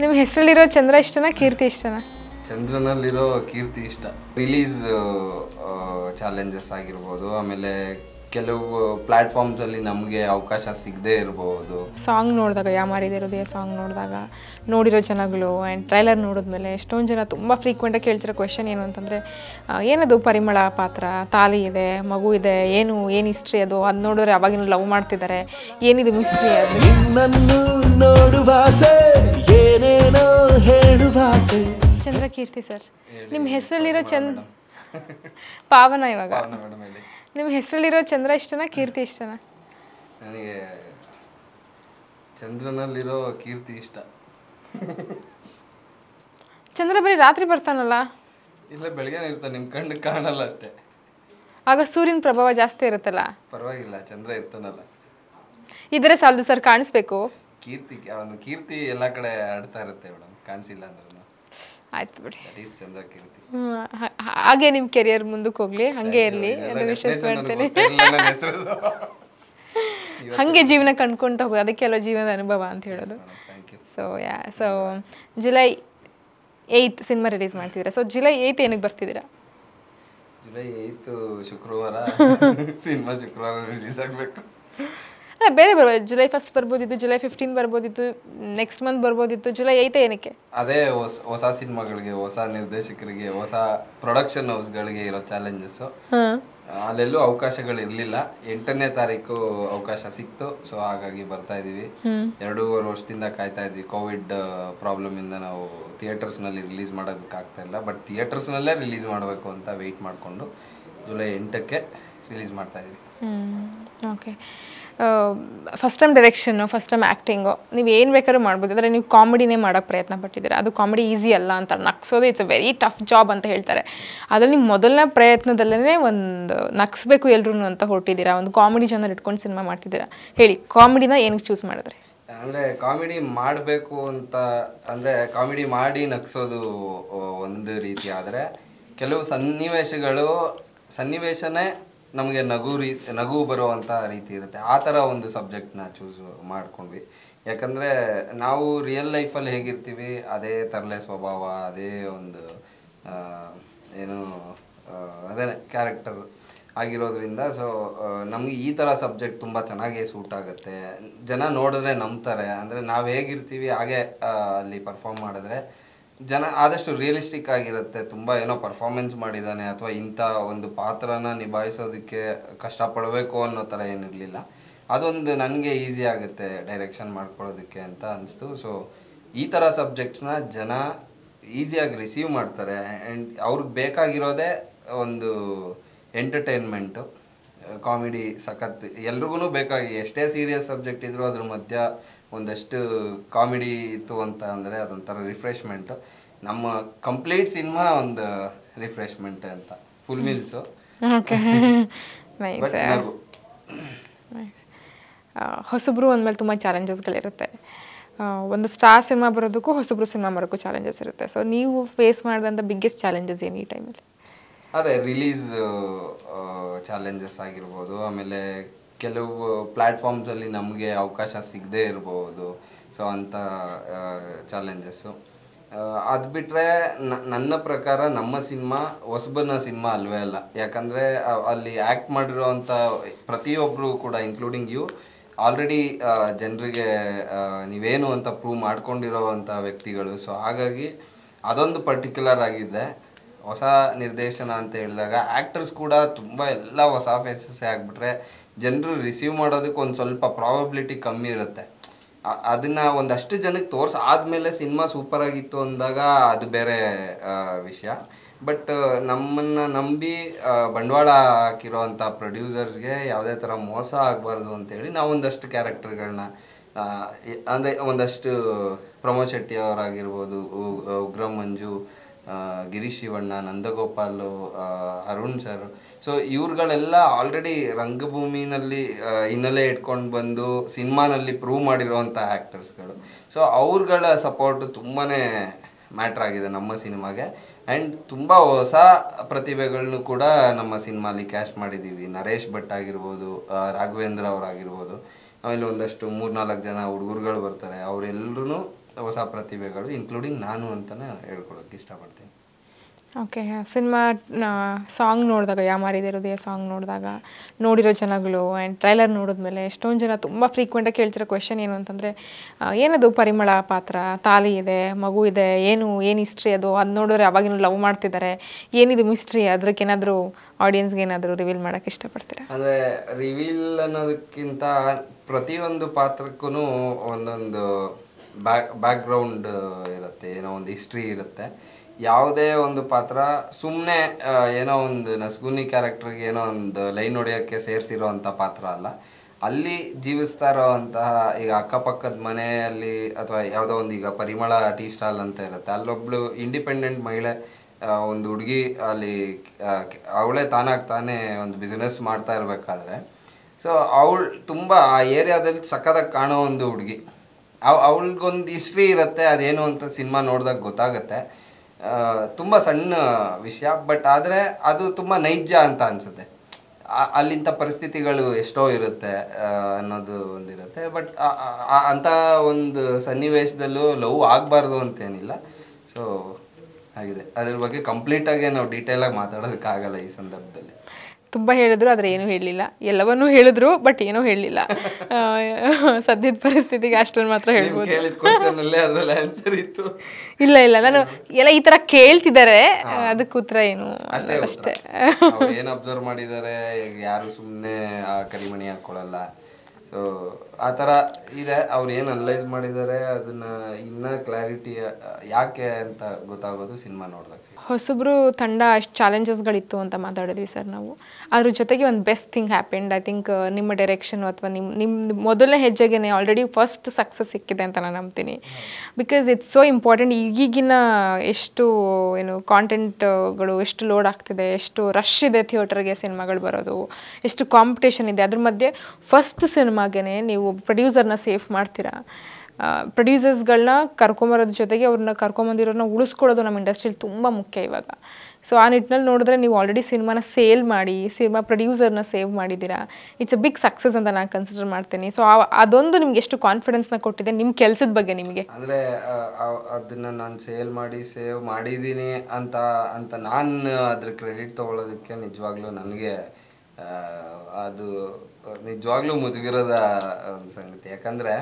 ನಿಮ್ಮ ಹೆಸರಲ್ಲಿರೋ ಚಂದ್ರ ಇಷ್ಟನಾ ಕೀರ್ತಿ ಇಷ್ಟನಾ? ಚಂದ್ರನಲ್ಲಿರೋ ಕೀರ್ತಿ ಇಷ್ಟ. ರಿಲೀಸ್ ಚಾಲೆಂಜಸ್ ಆಗಿರ್ಬೋದು, ಆಮೇಲೆ ಕೆಲವು ಪ್ಲ್ಯಾಟ್ಫಾರ್ಮ್ಸಲ್ಲಿ ನಮಗೆ ಅವಕಾಶ ಸಿಗದೇ ಇರಬಹುದು. ಸಾಂಗ್ ನೋಡಿದಾಗ ಯಾಮಾರಿದೆ ಹೃದಯ ಸಾಂಗ್ ನೋಡಿದಾಗ ನೋಡಿರೋ ಜನಗಳು ಆ್ಯಂಡ್ ಟ್ರೈಲರ್ ನೋಡಿದ್ಮೇಲೆ ಎಷ್ಟೊಂದು ಜನ ತುಂಬ ಫ್ರೀಕ್ವೆಂಟಾಗಿ ಕೇಳ್ತಿರೋ ಕ್ವೆಶನ್ ಏನು ಅಂತಂದರೆ, ಏನದು ಪರಿಮಳ ಪಾತ್ರ, ತಾಲಿ ಇದೆ, ಮಗು ಇದೆ, ಏನು ಹಿಸ್ಟ್ರಿ ಅದು ನೋಡಿದ್ರೆ ಅವಾಗಿನ ಲವ್ ಮಾಡ್ತಿದ್ದಾರೆ, ಏನಿದು ಮಿಸ್ಟ್ರಿ ಅದು? ಚಂದ್ರಕೀರ್ತಿ ಸರ್, ನಿಮ್ಮ ಹೆಸರಲ್ಲಿರೋ ಪಾವನ ಇವಾಗ ನಿಮ್ಮ ಹೆಸರಲ್ಲಿರೋ ಚಂದ್ರ ಇಷ್ಟನಾ ಕೀರ್ತಿ ಇಷ್ಟನಾ? ನನಗೆ ಚಂದ್ರನಲ್ಲಿರೋ ಕೀರ್ತಿ ಇಷ್ಟ. ಚಂದ್ರ ಬರೀ ರಾತ್ರಿ ಬರ್ತಾನಲ್ಲ? ಇಲ್ಲ, ಬೆಳಗ್ಗೆ ಇರ್ತಾನೆ, ನಿಮ್ಮ ಕಣ್ಣು ಕಾಣಲ್ಲ ಅಷ್ಟೇ. ಆಗ ಸೂರ್ಯನ ಪ್ರಭಾವ ಜಾಸ್ತಿ ಇರುತ್ತಲ್ಲ? ಪರವಾಗಿಲ್ಲ, ಚಂದ್ರ ಇರ್ತಾನಲ್ಲ. ಇದ್ರೆ ಸಾಲದು ಸರ್, ಕಾಣಿಸ್ಬೇಕು. ಕೀರ್ತಿ ಎಲ್ಲ ಕಡೆ ಆಡ್ತಾ ಇರುತ್ತೆ ಮೇಡಮ್, ಕಾಣಿಸಿಲ್ಲ ಅಂದ್ರೂ. ಆಯ್ತು ಬಿಡಿ, ಚಂದ್ರಕೀರ್ತಿ. ಹಾಗೆ ನಿಮ್ಮ ಕೆರಿಯರ್ ಮುಂದಕ್ಕೆ ಹೋಗ್ಲಿ, ಹಂಗೆ ಇರಲಿ ಅಂತ ವಿಶ್ವಾಸ ಮಾಡ್ತೇನೆ. ಹಾಗೆ ಜೀವನ ಕಂಡ್ಕೊಂತ ಹೋಗೋದು, ಅದಕ್ಕೆ ಅಲ್ಲ ಜೀವನದ ಅನುಭವ ಅಂತ ಹೇಳೋದು. ಸೊ ಜುಲೈ 8 ಸಿನಿಮಾ ರಿಲೀಸ್ ಮಾಡ್ತಿದ್ದೀರಾ. ಸೊ ಜುಲೈ 8 ಏನಕ್ಕೆ ಬರ್ತಿದ್ದೀರಾ? ಜುಲೈ 8 ಶುಕ್ರವಾರ ಸಿನಿಮಾ ಶುಕ್ರವಾರ ರಿಲೀಸ್ ಆಗಬೇಕು. ಅಲ್ಲ, ಬೇರೆ ಬರ್ಬೋದು, ಜುಲೈ 1 ಬರ್ಬೋದಿತ್ತು, ಜುಲೈ 15 ಬರ್ಬೋದಿತ್ತು, ನೆಕ್ಸ್ಟ್ ಮಂತ್ ಬರ್ಬೋದಿತ್ತು. ಜುಲೈ 8 ಏನಕ್ಕೆ? ಅದೇ ಹೊಸ ಸಿನಿಮಾಗಳಿಗೆ, ಹೊಸ ನಿರ್ದೇಶಕರಿಗೆ, ಹೊಸ ಪ್ರೊಡಕ್ಷನ್ ಹೌಸ್ಗಳಿಗೆ ಇರೋ ಚಾಲೆಂಜಸ್ಸು. ಅಲ್ಲೆಲ್ಲೂ ಅವಕಾಶಗಳು ಇರಲಿಲ್ಲ. 8ನೇ ತಾರೀಕು ಅವಕಾಶ ಸಿಕ್ತು. ಸೊ ಹಾಗಾಗಿ ಬರ್ತಾ ಇದೀವಿ. 2.5 ವರ್ಷದಿಂದ ಕಾಯ್ತಾ ಇದ್ವಿ. ಕೋವಿಡ್ ಪ್ರಾಬ್ಲಮ್ ಇಂದ ನಾವು ಥಿಯೇಟರ್ಸ್ನಲ್ಲಿ ರಿಲೀಸ್ ಮಾಡೋದಕ್ಕಾಗ್ತಾ ಇಲ್ಲ. ಬಟ್ ಥಿಯೇಟರ್ಸ್ನಲ್ಲೇ ರಿಲೀಸ್ ಮಾಡಬೇಕು ಅಂತ ವೆಯ್ಟ್ ಮಾಡಿಕೊಂಡು ಜುಲೈ 8ಕ್ಕೆ ರಿಲೀಸ್ ಮಾಡ್ತಾ ಇದೀವಿ. ಓಕೆ. ಫಸ್ಟ್ ಟೈಮ್ ಡೈರೆಕ್ಷನ್ನು, ಫಸ್ಟ್ ಟೈಮ್ ಆ್ಯಕ್ಟಿಂಗು, ನೀವು ಏನು ಬೇಕಾದ್ರೂ ಮಾಡ್ಬೋದು. ಅಂದರೆ ನೀವು ಕಾಮಿಡಿನೇ ಮಾಡೋಕ್ಕೆ ಪ್ರಯತ್ನ ಪಟ್ಟಿದ್ದೀರಾ. ಅದು ಕಾಮಿಡಿ ಈಸಿ ಅಲ್ಲ ಅಂತ, ನಗ್ಸೋದು it's a very tough job ಅಂತ ಹೇಳ್ತಾರೆ. ಅದರಲ್ಲಿ ನಿಮ್ಮ ಮೊದಲನೇ ಪ್ರಯತ್ನದಲ್ಲೇ ಒಂದು ನಗ್ಸ್ಬೇಕು ಎಲ್ರೂ ಅಂತ ಹೊರಟಿದ್ದೀರಾ, ಒಂದು ಕಾಮಿಡಿ ಜನರು ಇಟ್ಕೊಂಡು ಸಿನಿಮಾ ಮಾಡ್ತಿದ್ದೀರಾ. ಹೇಳಿ, ಕಾಮಿಡಿನ ಏನಕ್ಕೆ ಚೂಸ್ ಮಾಡಿದ್ರಿ? ಅಂದರೆ ಕಾಮಿಡಿ ಮಾಡಬೇಕು ಅಂತ ಅಂದರೆ ಕಾಮಿಡಿ ಮಾಡಿ ನಗ್ಸೋದು ಒಂದು ರೀತಿ ಆದರೆ, ಕೆಲವು ಸನ್ನಿವೇಶನೇ ನಮಗೆ ನಗು ಬರುವಂಥ ರೀತಿ ಇರುತ್ತೆ. ಆ ಥರ ಒಂದು ಸಬ್ಜೆಕ್ಟ್ನ ಚೂಸ್ ಮಾಡ್ಕೊಂಡ್ವಿ. ಯಾಕಂದರೆ ನಾವು ರಿಯಲ್ ಲೈಫಲ್ಲಿ ಹೇಗಿರ್ತೀವಿ ಅದೇ ತರಲೆ ಸ್ವಭಾವ, ಅದೇ ಒಂದು ಅದೇ ಕ್ಯಾರೆಕ್ಟರ್ ಆಗಿರೋದ್ರಿಂದ ಸೊ ನಮಗೆ ಈ ಥರ ಸಬ್ಜೆಕ್ಟ್ ತುಂಬ ಚೆನ್ನಾಗೇ ಸೂಟ್ ಆಗುತ್ತೆ. ಜನ ನೋಡಿದ್ರೆ ನಂಬ್ತಾರೆ. ಅಂದರೆ ನಾವು ಹೇಗಿರ್ತೀವಿ ಹಾಗೆ ಅಲ್ಲಿ ಪರ್ಫಾರ್ಮ್ ಮಾಡಿದ್ರೆ ಜನ ಆದಷ್ಟು ರಿಯಲಿಸ್ಟಿಕ್ ಆಗಿರುತ್ತೆ. ತುಂಬ ಏನೋ ಪರ್ಫಾರ್ಮೆನ್ಸ್ ಮಾಡಿದ್ದಾನೆ ಅಥವಾ ಇಂಥ ಒಂದು ಪಾತ್ರನ ನಿಭಾಯಿಸೋದಕ್ಕೆ ಕಷ್ಟಪಡಬೇಕು ಅನ್ನೋ ಥರ ಏನಿರಲಿಲ್ಲ. ಅದೊಂದು ನನಗೆ ಈಸಿ ಆಗುತ್ತೆ ಡೈರೆಕ್ಷನ್ ಮಾಡ್ಕೊಳ್ಳೋದಕ್ಕೆ ಅಂತ ಅನಿಸ್ತು. ಸೊ ಈ ಥರ ಸಬ್ಜೆಕ್ಟ್ಸ್ನ ಜನ ಈಸಿಯಾಗಿ ರಿಸೀವ್ ಮಾಡ್ತಾರೆ. ಆ್ಯಂಡ್ ಅವ್ರಿಗೆ ಬೇಕಾಗಿರೋದೇ ಒಂದು ಎಂಟರ್ಟೈನ್ಮೆಂಟು, ಕಾಮಿಡಿ ಸಖತ್ ಎಲ್ರಿಗೂ ಬೇಕಾಗಿ. ಎಷ್ಟೇ ಸೀರಿಯಸ್ ಸಬ್ಜೆಕ್ಟ್ ಇದ್ದರೂ ಅದ್ರ ಮಧ್ಯ ಒಂದಷ್ಟು ಕಾಮಿಡಿ ಇತ್ತು ಅಂತ ಅಂದರೆ ಅದೊಂಥರ ರಿಫ್ರೆಶ್ಮೆಂಟು. ನಮ್ಮ ಕಂಪ್ಲೀಟ್ ಸಿನಿಮಾ ಒಂದು ರಿಫ್ರೆಶ್ಮೆಂಟ್ ಅಂತ, ಫುಲ್ ಮೀಲ್ಸು. ಹೊಸಬ್ರು ಅಂದಮೇಲೆ ತುಂಬ ಚಾಲೆಂಜಸ್ಗಳಿರುತ್ತೆ. ಒಂದು ಸ್ಟಾರ್ ಸಿನಿಮಾ ಬರೋದಕ್ಕೂ ಹೊಸಬ್ರು ಸಿನಿಮಾ ಬರೋಕ್ಕೂ ಚಾಲೆಂಜಸ್ ಇರುತ್ತೆ. ಸೊ ನೀವು ಫೇಸ್ ಮಾಡಿದಂಥ ಬಿಗ್ಗೆಸ್ಟ್ ಚಾಲೆಂಜಸ್ ಏನು ಈ ಟೈಮಲ್ಲಿ? ಅದೇ ರಿಲೀಸ್ ಚಾಲೆಂಜಸ್ ಆಗಿರ್ಬೋದು, ಆಮೇಲೆ ಕೆಲವು ಪ್ಲ್ಯಾಟ್ಫಾರ್ಮ್ಸಲ್ಲಿ ನಮಗೆ ಅವಕಾಶ ಸಿಗದೇ ಇರಬಹುದು. ಸೊ ಅಂಥ ಚಾಲೆಂಜಸ್ಸು. ಅದು ಬಿಟ್ಟರೆ ನನ್ನ ಪ್ರಕಾರ ನಮ್ಮ ಸಿನಿಮಾ ಹೊಸಬನ ಸಿನಿಮಾ ಅಲ್ವೇ ಅಲ್ಲ. ಯಾಕಂದರೆ ಅಲ್ಲಿ ಆ್ಯಕ್ಟ್ ಮಾಡಿರೋವಂಥ ಪ್ರತಿಯೊಬ್ಬರು ಕೂಡ, ಇನ್ಕ್ಲೂಡಿಂಗ್ ಯು, ಆಲ್ರೆಡಿ ಜನರಿಗೆ ನೀವೇನು ಅಂತ ಪ್ರೂವ್ ಮಾಡ್ಕೊಂಡಿರೋವಂಥ ವ್ಯಕ್ತಿಗಳು. ಸೊ ಹಾಗಾಗಿ ಅದೊಂದು ಪರ್ಟಿಕ್ಯುಲರ್ ಆಗಿದೆ. ಹೊಸ ನಿರ್ದೇಶನ ಅಂತ ಹೇಳಿದಾಗ ಆ್ಯಕ್ಟರ್ಸ್ ಕೂಡ ತುಂಬ ಎಲ್ಲ ಹೊಸ ಫೇಸಸ್ಸೇ ಆಗಿಬಿಟ್ರೆ ಜನರು ರಿಸೀವ್ ಮಾಡೋದಕ್ಕೆ ಒಂದು ಸ್ವಲ್ಪ ಪ್ರಾಬಬಿಲಿಟಿ ಕಮ್ಮಿ ಇರುತ್ತೆ. ಅದನ್ನು ಒಂದಷ್ಟು ಜನಕ್ಕೆ ಆದಮೇಲೆ ಸಿನಿಮಾ ಸೂಪರಾಗಿತ್ತು ಅಂದಾಗ ಅದು ಬೇರೆ ವಿಷಯ. ಬಟ್ ನಮ್ಮನ್ನು ನಂಬಿ ಬಂಡವಾಳ ಹಾಕಿರೋವಂಥ ಪ್ರೊಡ್ಯೂಸರ್ಸ್ಗೆ ಯಾವುದೇ ಥರ ಮೋಸ ಆಗಬಾರ್ದು ಅಂತೇಳಿ ನಾವು ಒಂದಷ್ಟು ಕ್ಯಾರೆಕ್ಟರ್ಗಳನ್ನ ಅಂದರೆ ಒಂದಷ್ಟು ಪ್ರಮೋದ್ ಶೆಟ್ಟಿ ಅವರಾಗಿರ್ಬೋದು, ಉಗ್ರ ಮಂಜು, ಗಿರೀಶ್ ಶಿವಣ್ಣ, ನಂದಗೋಪಾಲು, ಅರುಣ್ ಸರ್. ಸೊ ಇವ್ರುಗಳೆಲ್ಲ ಆಲ್ರೆಡಿ ರಂಗಭೂಮಿನಲ್ಲಿ ಹಿನ್ನೆಲೆ ಇಟ್ಕೊಂಡು ಬಂದು ಸಿನಿಮಾನಲ್ಲಿ ಪ್ರೂವ್ ಮಾಡಿರೋವಂಥ ಆ್ಯಕ್ಟರ್ಸ್ಗಳು. ಸೊ ಅವ್ರುಗಳ ಸಪೋರ್ಟು ತುಂಬಾ ಮ್ಯಾಟ್ರ್ ಆಗಿದೆ ನಮ್ಮ ಸಿನಿಮಾಗೆ. ಆ್ಯಂಡ್ ತುಂಬ ಹೊಸ ಪ್ರತಿಭೆಗಳನ್ನು ಕೂಡ ನಮ್ಮ ಸಿನಿಮಾಲಿ ಕ್ಯಾಸ್ಟ್ ಮಾಡಿದ್ದೀವಿ. ನರೇಶ್ ಭಟ್ ಆಗಿರ್ಬೋದು, ರಾಘವೇಂದ್ರ ಅವರಾಗಿರ್ಬೋದು, ಆಮೇಲೆ ಒಂದಷ್ಟು 3-4 ಜನ ಹುಡುಗರುಗಳು ಬರ್ತಾರೆ. ಅವರೆಲ್ಲರೂ ಹೊಸ ಪ್ರತಿಭೆಗಳು ಇನ್ಕ್ಲೂಡಿಂಗ್ ನಾನು ಅಂತಲೇ ಹೇಳ್ಕೊಳಕ್ಕೆ ಇಷ್ಟಪಡ್ತೀನಿ. ಓಕೆ, ಸಿನಿಮಾ ಸಾಂಗ್ ನೋಡಿದಾಗ ಯಾಮಾರಿದೆ ಹೃದಯ ಸಾಂಗ್ ನೋಡಿದಾಗ ನೋಡಿರೋ ಜನಗಳು ಆ್ಯಂಡ್ ಟ್ರೈಲರ್ ನೋಡಿದ್ಮೇಲೆ ಎಷ್ಟೊಂದು ಜನ ತುಂಬ ಫ್ರೀಕ್ವೆಂಟಾಗಿ ಕೇಳ್ತಿರೋ ಕ್ವೆಶನ್ ಏನು ಅಂತಂದರೆ, ಏನದು ಪರಿಮಳ ಪಾತ್ರ, ತಾಲಿ ಇದೆ, ಮಗು ಇದೆ, ಏನು ಹಿಸ್ಟ್ರಿ ಅದು ನೋಡಿದ್ರೆ ಅವಾಗಿನ ಲವ್ ಮಾಡ್ತಿದ್ದಾರೆ, ಏನಿದು ಮಿಸ್ಟ್ರಿ, ಅದಕ್ಕೇನಾದರೂ ಆಡಿಯನ್ಸ್ಗೆ ಏನಾದರೂ ರಿವೀಲ್ ಮಾಡೋಕ್ಕೆ ಇಷ್ಟಪಡ್ತೀರಾ? ಅಂದರೆ ರಿವೀಲ್ ಅನ್ನೋದಕ್ಕಿಂತ ಪ್ರತಿಯೊಂದು ಪಾತ್ರಕ್ಕೂ ಒಂದೊಂದು ಬ್ಯಾಕ್ಗ್ರೌಂಡ್ ಇರುತ್ತೆ, ಏನೋ ಒಂದು ಹಿಸ್ಟ್ರಿ ಇರುತ್ತೆ. ಯಾವುದೇ ಒಂದು ಪಾತ್ರ ಸುಮ್ಮನೆ ಏನೋ ಒಂದು ನಸ್ಗುನಿ ಕ್ಯಾರೆಕ್ಟರ್ಗೆ ಏನೋ ಒಂದು ಲೈನ್ ಹೊಡೆಯೋಕ್ಕೆ ಸೇರಿಸಿರೋ ಅಂಥ ಪಾತ್ರ ಅಲ್ಲ. ಅಲ್ಲಿ ಜೀವಿಸ್ತಾ ಇರೋವಂತಹ ಈಗ ಅಕ್ಕಪಕ್ಕದ ಮನೆಯಲ್ಲಿ ಅಥವಾ ಯಾವುದೋ ಒಂದು ಈಗ ಪರಿಮಳ ಟೀ ಸ್ಟಾಲ್ ಅಂತ ಇರುತ್ತೆ, ಅಲ್ಲೊಬ್ಳು ಇಂಡಿಪೆಂಡೆಂಟ್ ಮಹಿಳೆ, ಒಂದು ಹುಡುಗಿ ಅಲ್ಲಿ ಅವಳೇ ತಾನೇ ಒಂದು ಬಿಸ್ನೆಸ್ ಮಾಡ್ತಾ ಇರಬೇಕಾದ್ರೆ ಸೊ ಅವಳು ತುಂಬ ಆ ಏರಿಯಾದಲ್ಲಿ ಸಖತ್ತಾಗಿ ಕಾಣೋ ಒಂದು ಹುಡುಗಿ, ಅವಳಿಗೊಂದು ಹಿಸ್ಟ್ರಿ ಇರುತ್ತೆ. ಅದೇನು ಅಂತ ಸಿನಿಮಾ ನೋಡಿದಾಗ ಗೊತ್ತಾಗುತ್ತೆ. ತುಂಬ ಸಣ್ಣ ವಿಷಯ, ಬಟ್ ಆದರೆ ಅದು ತುಂಬ ನೈಜ ಅಂತ ಅನಿಸುತ್ತೆ. ಅಲ್ಲಿಂಥ ಪರಿಸ್ಥಿತಿಗಳು ಎಷ್ಟೋ ಇರುತ್ತೆ ಅನ್ನೋದು ಒಂದಿರುತ್ತೆ. ಬಟ್ ಅಂಥ ಒಂದು ಸನ್ನಿವೇಶದಲ್ಲೂ ಲವ್ ಆಗಬಾರ್ದು ಅಂತೇನಿಲ್ಲ. ಸೊ ಆಗಿದೆ, ಅದ್ರ ಬಗ್ಗೆ ಕಂಪ್ಲೀಟಾಗಿ ನಾವು ಡೀಟೇಲಾಗಿ ಮಾತಾಡೋದಕ್ಕಾಗಲ್ಲ ಈ ಸಂದರ್ಭದಲ್ಲಿ. ತುಂಬ ಹೇಳಿದ್ರು ಆದರೆ ಏನೂ ಹೇಳಲಿಲ್ಲ, ಎಲ್ಲವನ್ನೂ ಹೇಳಿದ್ರು ಬಟ್ ಏನೂ ಹೇಳಲಿಲ್ಲ. ಸದ್ಯದ ಪರಿಸ್ಥಿತಿಗೆ ಅಷ್ಟನ್ನು ಮಾತ್ರ ಹೇಳ್ಬೋದು. ಇಲ್ಲ ನಾನು ಎಲ್ಲ ಈ ಥರ ಕೇಳ್ತಿದ್ದಾರೆ, ಅದಕ್ಕೆ ಉತ್ತರ ಏನು ಅಷ್ಟೇ. ಏನು ಅಬ್ಸರ್ವ್ ಮಾಡಿದ್ದಾರೆ, ಯಾರು ಸುಮ್ಮನೆ ಕರಿಮಣಿ ಹಾಕ್ಕೊಳ್ಳಲ್ಲ. ಸೊ ಆ ಥರ ಇದೆ. ಅವ್ರು ಏನು ಅನಲೈಸ್ ಮಾಡಿದ್ದಾರೆ ಅದನ್ನು ಇನ್ನೂ ಕ್ಲಾರಿಟಿ ಯಾಕೆ ಅಂತ ಗೊತ್ತಾಗೋದು ಸಿನಿಮಾ ನೋಡಿದಾಗ. ಹೊಸಬ್ರು ತಂಡ ಅಷ್ಟು ಚಾಲೆಂಜಸ್ಗಳಿತ್ತು ಅಂತ ಮಾತಾಡಿದ್ವಿ ಸರ್ ನಾವು. ಅದ್ರ ಜೊತೆಗೆ ಒಂದು best thing happened. I think ನಿಮ್ಮ ಡೈರೆಕ್ಷನ್ ಅಥವಾ ನಿಮ್ಮ ಮೊದಲನೇ ಹೆಜ್ಜೆಗೆ ಆಲ್ರೆಡಿ ಫಸ್ಟ್ ಸಕ್ಸಸ್ ಸಿಕ್ಕಿದೆ ಅಂತ ನಾನು ನಂಬ್ತೀನಿ. Because it's so important. ಈಗಿನ ಎಷ್ಟು ಕಾಂಟೆಂಟ್ಗಳು ಎಷ್ಟು ಲೋಡ್ ಆಗ್ತಿದೆ, ಎಷ್ಟು ರಶ್ ಇದೆ ಥಿಯೇಟರ್ಗೆ ಸಿನಿಮಾಗಳು ಬರೋದು, ಎಷ್ಟು ಕಾಂಪಿಟೇಷನ್ ಇದೆ, ಅದ್ರ ಮಧ್ಯೆ ಫಸ್ಟ್ ಸಿನಿಮಾಗೆ ನೀವು ಪ್ರೊಡ್ಯೂಸರ್ನ ಸೇಫ್ ಮಾಡ್ತೀರಾ. ಪ್ರೊಡ್ಯೂಸರ್ಸ್ಗಳನ್ನ ಕರ್ಕೊಂಬರೋದ್ರ ಜೊತೆಗೆ ಅವ್ರನ್ನ ಕರ್ಕೊಂಬಂದಿರೋರನ್ನ ಉಳಿಸ್ಕೊಳ್ಳೋದು ನಮ್ಮ ಇಂಡಸ್ಟ್ರಿಯಲ್ಲಿ ತುಂಬ ಮುಖ್ಯ ಇವಾಗ. ಸೊ ಆ ನಿಟ್ಟಿನಲ್ಲಿ ನೋಡಿದ್ರೆ ನೀವು ಆಲ್ರೆಡಿ ಸಿನಿಮಾನ ಸೇಲ್ ಮಾಡಿ ಸಿನಿಮಾ ಪ್ರೊಡ್ಯೂಸರ್ನ ಸೇವ್ ಮಾಡಿದ್ದೀರಾ. ಇಟ್ಸ್ ಅ ಬಿಗ್ ಸಕ್ಸಸ್ ಅಂತ ನಾನು ಕನ್ಸಿಡರ್ ಮಾಡ್ತೀನಿ. ಸೊ ಅದೊಂದು ನಿಮ್ಗೆ ಎಷ್ಟು ಕಾನ್ಫಿಡೆನ್ಸ್ನ ಕೊಟ್ಟಿದೆ ನಿಮ್ಮ ಕೆಲಸದ ಬಗ್ಗೆ ನಿಮಗೆ? ಅಂದರೆ ಅದನ್ನು ನಾನು ಸೇಲ್ ಮಾಡಿ ಸೇವ್ ಮಾಡಿದ್ದೀನಿ ಅಂತ ನಾನು ಅದ್ರ ಕ್ರೆಡಿಟ್ ತೊಗೊಳೋದಕ್ಕೆ ನಿಜವಾಗ್ಲೂ ನನಗೆ ಅದು ನಿಜವಾಗ್ಲೂ ಮುಜುಗರದ ಒಂದು ಸಂಗತಿ. ಯಾಕಂದರೆ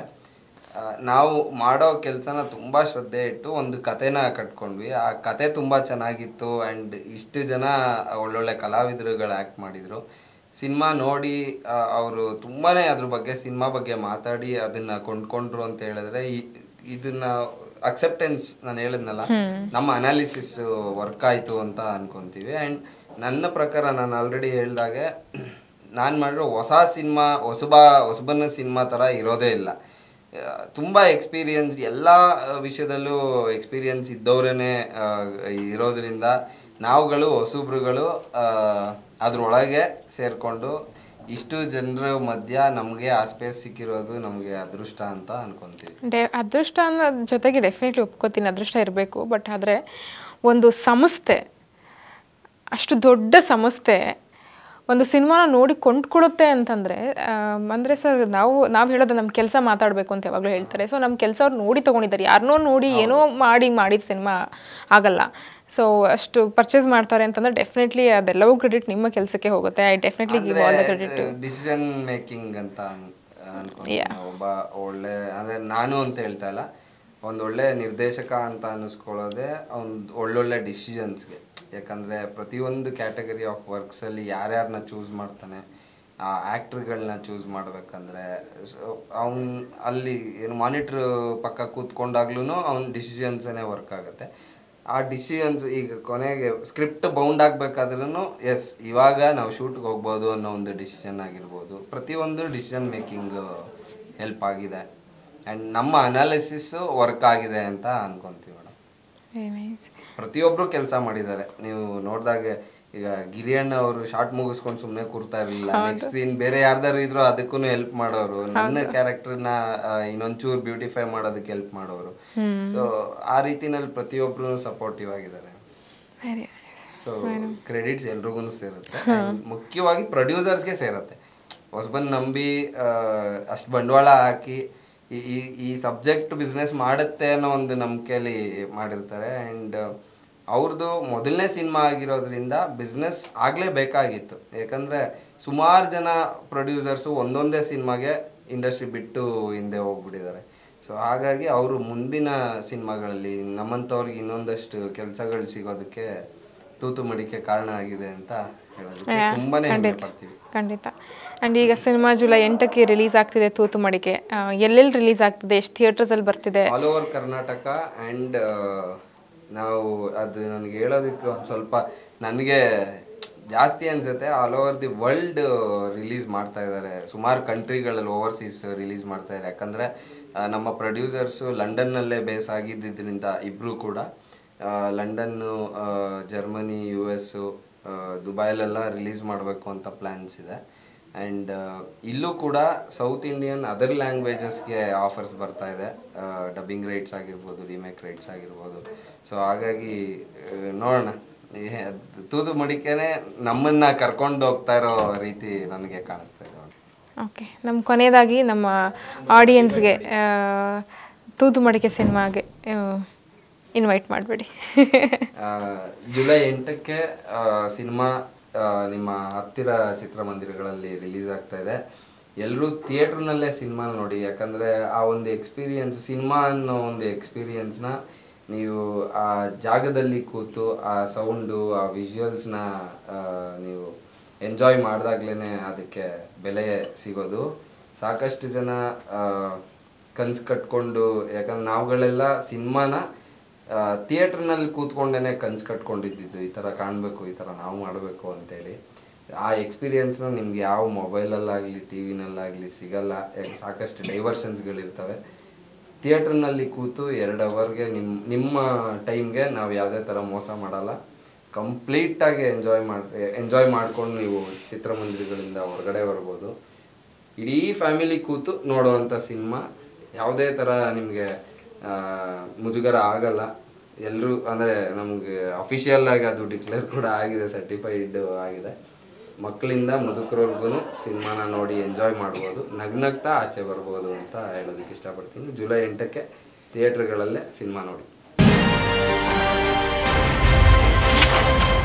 ನಾವು ಮಾಡೋ ಕೆಲಸನ ತುಂಬ ಶ್ರದ್ಧೆ ಇಟ್ಟು ಒಂದು ಕತೆನ ಕಟ್ಕೊಂಡ್ವಿ. ಆ ಕತೆ ತುಂಬ ಚೆನ್ನಾಗಿತ್ತು ಆ್ಯಂಡ್ ಇಷ್ಟು ಜನ ಒಳ್ಳೊಳ್ಳೆ ಕಲಾವಿದರುಗಳು ಆ್ಯಕ್ಟ್ ಮಾಡಿದರು. ಸಿನಿಮಾ ನೋಡಿ ಅವರು ತುಂಬಾ ಅದ್ರ ಬಗ್ಗೆ ಸಿನಿಮಾ ಬಗ್ಗೆ ಮಾತಾಡಿ ಅದನ್ನು ಕೊಂಡ್ಕೊಂಡ್ರು ಅಂತ ಹೇಳಿದ್ರೆ ಇದನ್ನು ಅಕ್ಸೆಪ್ಟೆನ್ಸ್ ನಾನು ಹೇಳಿದ್ನಲ್ಲ, ನಮ್ಮ ಅನಾಲಿಸಿಸ್ ವರ್ಕ್ ಆಯಿತು ಅಂತ ಅನ್ಕೊತೀವಿ. ಆ್ಯಂಡ್ ನನ್ನ ಪ್ರಕಾರ ನಾನು ಆಲ್ರೆಡಿ ಹೇಳ್ದಾಗೆ ನಾನು ಮಾಡಿರೋ ಹೊಸ ಸಿನಿಮಾ ಹೊಸಬನ ಸಿನಿಮಾ ಥರ ಇರೋದೇ ಇಲ್ಲ. ತುಂಬ ಎಕ್ಸ್ಪೀರಿಯನ್ಸ್, ಎಲ್ಲ ವಿಷಯದಲ್ಲೂ ಎಕ್ಸ್ಪೀರಿಯನ್ಸ್ ಇದ್ದವರೇ ಇರೋದ್ರಿಂದ ನಾವುಗಳು ಹೊಸಬ್ರುಗಳು ಅದರೊಳಗೆ ಸೇರಿಕೊಂಡು ಇಷ್ಟು ಜನರ ಮಧ್ಯ ನಮಗೆ ಆ ಸ್ಪೇಸ್ ಸಿಕ್ಕಿರೋದು ನಮಗೆ ಅದೃಷ್ಟ ಅಂತ ಅನ್ಕೊತೀವಿ. ಅದೃಷ್ಟ ಅನ್ನೋ ಜೊತೆಗೆ ಡೆಫಿನೆಟ್ಲಿ ಒಪ್ಕೋತೀನಿ, ಅದೃಷ್ಟ ಇರಬೇಕು. ಬಟ್ ಆದರೆ ಒಂದು ಸಂಸ್ಥೆ, ಅಷ್ಟು ದೊಡ್ಡ ಸಂಸ್ಥೆ ಒಂದು ಸಿನಿಮಾನ ನೋಡಿ ಕೊಂಡ್ಕೊಡುತ್ತೆ ಅಂತಂದರೆ ಅಂದರೆ ಸರ್ ನಾವು ಹೇಳೋದು ನಮ್ಮ ಕೆಲಸ ಮಾತಾಡಬೇಕು ಅಂತ ಯಾವಾಗಲೂ ಹೇಳ್ತಾರೆ. ಸೊ ನಮ್ಮ ಕೆಲಸ ಅವ್ರು ನೋಡಿ ತೊಗೊಂಡಿದ್ದಾರೆ, ಯಾರನ್ನೋ ನೋಡಿ ಏನೋ ಮಾಡಿದ ಸಿನಿಮಾ ಆಗಲ್ಲ. ಸೊ ಅಷ್ಟು ಪರ್ಚೇಸ್ ಮಾಡ್ತಾರೆ ಅಂತಂದರೆ ಡೆಫಿನೆಟ್ಲಿ ಅದೆಲ್ಲವೂ ಕ್ರೆಡಿಟ್ ನಿಮ್ಮ ಕೆಲಸಕ್ಕೆ ಹೋಗುತ್ತೆ. I definitely give all the credit. Decision making ಅಂತ ಅನ್ಕೊಂಡು ಒಬ್ಬ ಒಳ್ಳೆ, ಅಂದರೆ ನಾನು ಅಂತ ಹೇಳ್ತಾ ಇಲ್ಲ, ಒಂದೊಳ್ಳೆ ನಿರ್ದೇಶಕ ಅಂತ ಅನ್ನಿಸ್ಕೊಳ್ಳೋದೆ ಒಂದು ಒಳ್ಳೊಳ್ಳೆ ಡಿಸಿಷನ್ಸ್ಗೆ. ಯಾಕಂದರೆ ಪ್ರತಿಯೊಂದು ಕ್ಯಾಟಗರಿ ಆಫ್ ವರ್ಕ್ಸಲ್ಲಿ ಯಾರ್ಯಾರನ್ನ ಚೂಸ್ ಮಾಡ್ತಾನೆ, ಆ ಆ್ಯಕ್ಟ್ರ್ಗಳನ್ನ ಚೂಸ್ ಮಾಡಬೇಕಂದ್ರೆ ಅವ್ನು ಅಲ್ಲಿ ಏನು ಮಾನಿಟ್ರ್ ಪಕ್ಕ ಕೂತ್ಕೊಂಡಾಗ್ಲೂ ಅವ್ನ ಡಿಸಿಷನ್ಸೇ ವರ್ಕ್ ಆಗುತ್ತೆ. ಆ ಡಿಸಿಷನ್ಸ್ ಈಗ ಕೊನೆಗೆ ಸ್ಕ್ರಿಪ್ಟ್ ಬೌಂಡ್ ಆಗಬೇಕಾದ್ರೂ ಎಸ್ ಇವಾಗ ನಾವು ಶೂಟ್ಗೆ ಹೋಗ್ಬೋದು ಅನ್ನೋ ಒಂದು ಡಿಸಿಷನ್ ಆಗಿರ್ಬೋದು. ಪ್ರತಿಯೊಂದು ಡಿಸಿಷನ್ ಮೇಕಿಂಗ್ ಹೆಲ್ಪ್ ಆಗಿದೆ ಆ್ಯಂಡ್ ನಮ್ಮ ಅನಾಲಿಸಿಸ್ಸು ವರ್ಕ್ ಆಗಿದೆ ಅಂತ ಅನ್ಕೊತೀವಿ ಮೇಡಮ್. ಪ್ರತಿಯೊಬ್ಬರು ಕೆಲಸ ಮಾಡಿದ್ದಾರೆ. ನೀವು ನೋಡಿದಾಗೆ ಈಗ ಗಿರಿಯಣ್ಣ ಅವರು ಶಾರ್ಟ್ ಮುಗಿಸ್ಕೊಂಡು ಸುಮ್ಮನೆ ಕೂರ್ತಾ ಇರಲಿಲ್ಲ. ನೆಕ್ಸ್ಟ್ ಸೀನ್ ಬೇರೆ ಯಾರ್ದಾರು ಇದ್ರು ಅದಕ್ಕೂ ಹೆಲ್ಪ್ ಮಾಡೋರು, ನನ್ನ ಕ್ಯಾರೆಕ್ಟರ್ನ ಇನ್ನೊಂಚೂರು ಬ್ಯೂಟಿಫೈ ಮಾಡೋದಕ್ಕೆ ಹೆಲ್ಪ್ ಮಾಡೋರು. ಸೊ ಆ ರೀತಿನಲ್ಲಿ ಪ್ರತಿಯೊಬ್ಬರು ಸಪೋರ್ಟಿವ್ ಆಗಿದ್ದಾರೆ. ಸೊ ಕ್ರೆಡಿಟ್ಸ್ ಎಲ್ರಿಗೂ ಸೇರುತ್ತೆ, ಮುಖ್ಯವಾಗಿ ಪ್ರೊಡ್ಯೂಸರ್ಸ್ಗೆ ಸೇರುತ್ತೆ. ಹೊಸಬನ್ ನಂಬಿ ಅಷ್ಟು ಬಂಡವಾಳ ಹಾಕಿ ಈ ಸಬ್ಜೆಕ್ಟ್ ಬಿಸ್ನೆಸ್ ಮಾಡುತ್ತೆ ಅನ್ನೋ ಒಂದು ನಂಬಿಕೆಯಲ್ಲಿ ಮಾಡಿರ್ತಾರೆ. ಆ್ಯಂಡ್ ಅವ್ರದ್ದು ಮೊದಲನೇ ಸಿನಿಮಾ ಆಗಿರೋದ್ರಿಂದ ಬಿಸ್ನೆಸ್ ಆಗಲೇಬೇಕಾಗಿತ್ತು. ಯಾಕಂದರೆ ಸುಮಾರು ಜನ ಪ್ರೊಡ್ಯೂಸರ್ಸು ಒಂದೊಂದೇ ಸಿನಿಮಾಗೆ ಇಂಡಸ್ಟ್ರಿ ಬಿಟ್ಟು ಹಿಂದೆ ಹೋಗ್ಬಿಟ್ಟಿದ್ದಾರೆ. ಸೊ ಹಾಗಾಗಿ ಅವರು ಮುಂದಿನ ಸಿನಿಮಾಗಳಲ್ಲಿ ನಮ್ಮಂಥವ್ರಿಗೆ ಇನ್ನೊಂದಷ್ಟು ಕೆಲಸಗಳು ಸಿಗೋದಕ್ಕೆ ತೂತು ಮಡಿಕೆ ಕಾರಣ ಆಗಿದೆ ಅಂತ ಹೇಳೋದಕ್ಕೆ ತುಂಬಾ ಹೆಮ್ಮೆ ಪಡ್ತೀವಿ. ಖಂಡಿತ. ಆ್ಯಂಡ್ ಈಗ ಸಿನಿಮಾ ಜುಲೈ 8ಕ್ಕೆ ರಿಲೀಸ್ ಆಗ್ತಿದೆ ತೂತು ಮಡಿಕೆ. ಎಲ್ಲೆಲ್ಲಿ ರಿಲೀಸ್ ಆಗ್ತಿದೆ, ಎಷ್ಟು ಥಿಯೇಟರ್ಸಲ್ಲಿ ಬರ್ತಿದೆ? All over Karnataka. ಆ್ಯಂಡ್ ನಾವು ಅದು ನನಗೆ ಹೇಳೋದಕ್ಕೆ ಒಂದು ಸ್ವಲ್ಪ ನನಗೆ ಜಾಸ್ತಿ ಅನಿಸುತ್ತೆ, all over the world release ಮಾಡ್ತಾ ಇದ್ದಾರೆ. ಸುಮಾರು ಕಂಟ್ರಿಗಳಲ್ಲಿ ಓವರ್ಸೀಸ್ ರಿಲೀಸ್ ಮಾಡ್ತಾ ಇದ್ದಾರೆ. ಯಾಕಂದರೆ ನಮ್ಮ ಪ್ರೊಡ್ಯೂಸರ್ಸು ಲಂಡನ್ನಲ್ಲೇ ಬೇಸ್ ಆಗಿದ್ದರಿಂದ ಇಬ್ಬರು ಕೂಡ ಲಂಡನ್ನು, ಜರ್ಮನಿ, US, ದುಬೈಲೆಲ್ಲ ರಿಲೀಸ್ ಮಾಡಬೇಕು ಅಂತ ಪ್ಲ್ಯಾನ್ಸ್ ಇದೆ. ಆ್ಯಂಡ್ ಇಲ್ಲೂ ಕೂಡ ಸೌತ್ ಇಂಡಿಯನ್ ಅದರ್ ಲ್ಯಾಂಗ್ವೇಜಸ್ಗೆ ಆಫರ್ಸ್ ಬರ್ತಾ ಇದೆ, ಡಬ್ಬಿಂಗ್ ರೈಟ್ಸ್ ಆಗಿರ್ಬೋದು, ರೀಮೇಕ್ ರೈಟ್ಸ್ ಆಗಿರ್ಬೋದು. ಸೊ ಹಾಗಾಗಿ ನೋಡೋಣ, ತೂತು ಮಡಿಕೆನೇ ನಮ್ಮನ್ನು ಕರ್ಕೊಂಡು ಹೋಗ್ತಾ ಇರೋ ರೀತಿ ನನಗೆ ಕಾಣಿಸ್ತಾ ಇದೆ. ಓಕೆ, ನಮ್ಮ ಕೊನೆಯದಾಗಿ ನಮ್ಮ ಆಡಿಯನ್ಸ್ಗೆ ತೂತು ಮಡಿಕೆ ಸಿನಿಮಾಗೆ ಇನ್ವೈಟ್ ಮಾಡಬೇಡಿ. ಜುಲೈ 8ಕ್ಕೆ ಸಿನಿಮಾ ನಿಮ್ಮ ಹತ್ತಿರ ಚಿತ್ರಮಂದಿರಗಳಲ್ಲಿ ರಿಲೀಸ್ ಆಗ್ತಾ ಇದೆ. ಎಲ್ಲರೂ ಥಿಯೇಟ್ರ್ನಲ್ಲೇ ಸಿನಿಮಾ ನೋಡಿ. ಯಾಕಂದರೆ ಆ ಒಂದು ಎಕ್ಸ್ಪೀರಿಯನ್ಸ್, ಸಿನಿಮಾ ಅನ್ನೋ ಒಂದು ಎಕ್ಸ್ಪೀರಿಯನ್ಸ್ನ ನೀವು ಆ ಜಾಗದಲ್ಲಿ ಕೂತು ಆ ಸೌಂಡು, ಆ ವಿಜುವಲ್ಸ್ನ ನೀವು ಎಂಜಾಯ್ ಮಾಡಿದಾಗ್ಲೇ ಅದಕ್ಕೆ ಬೆಲೆ ಸಿಗೋದು. ಸಾಕಷ್ಟು ಜನ ಕನಸು ಕಟ್ಕೊಂಡು, ಯಾಕಂದ್ರೆ ನಾವುಗಳೆಲ್ಲ ಸಿನಿಮಾನ ಥಿಯೇಟ್ರ್ನಲ್ಲಿ ಕೂತ್ಕೊಂಡೇ ಕನಸು ಕಟ್ಕೊಂಡಿದ್ದು, ಈ ಥರ ಕಾಣಬೇಕು, ಈ ಥರ ನಾವು ಮಾಡಬೇಕು ಅಂತೇಳಿ. ಆ ಎಕ್ಸ್ಪೀರಿಯನ್ಸ್ನ ನಿಮ್ಗೆ ಯಾವ ಮೊಬೈಲಲ್ಲಾಗಲಿ ಟಿವಿನಲ್ಲಾಗಲಿ ಸಿಗಲ್ಲ. ಯಾಕೆ ಸಾಕಷ್ಟು ಡೈವರ್ಷನ್ಸ್ಗಳಿರ್ತವೆ. ಥಿಯೇಟ್ರ್ನಲ್ಲಿ ಕೂತು 2 ಅವರ್ಗೆ ನಿಮ್ಮ ಟೈಮ್ಗೆ ನಾವು ಯಾವುದೇ ಥರ ಮೋಸ ಮಾಡಲ್ಲ. ಕಂಪ್ಲೀಟಾಗಿ ಎಂಜಾಯ್ ಮಾಡ್ಕೊಂಡು ನೀವು ಚಿತ್ರಮಂದಿರಗಳಿಂದ ಹೊರಗಡೆ ಬರ್ಬೋದು. ಇಡೀ ಫ್ಯಾಮಿಲಿ ಕೂತು ನೋಡುವಂಥ ಸಿನಿಮಾ. ಯಾವುದೇ ಥರ ನಿಮಗೆ ಮುಜುಗರ ಆಗಲ್ಲ. ಎಲ್ಲರೂ ಅಂದರೆ ನಮಗೆ ಅಫಿಷಿಯಲ್ ಆಗಿ ಅದು ಡಿಕ್ಲೇರ್ ಕೂಡ ಆಗಿದೆ, ಸರ್ಟಿಫೈಡ್ ಆಗಿದೆ. ಮಕ್ಕಳಿಂದ ಮುದುಕರವರೆಗೂ ಸಿನಿಮಾನ ನೋಡಿ ಎಂಜಾಯ್ ಮಾಡ್ಬೋದು, ನಗ್ನಗ್ತಾ ಆಚೆ ಬರ್ಬೋದು ಅಂತ ಹೇಳೋದಕ್ಕೆ ಇಷ್ಟಪಡ್ತೀನಿ. ಜುಲೈ 8ಕ್ಕೆ ಥಿಯೇಟ್ರ್ಗಳಲ್ಲೇ ಸಿನಿಮಾ ನೋಡಿ.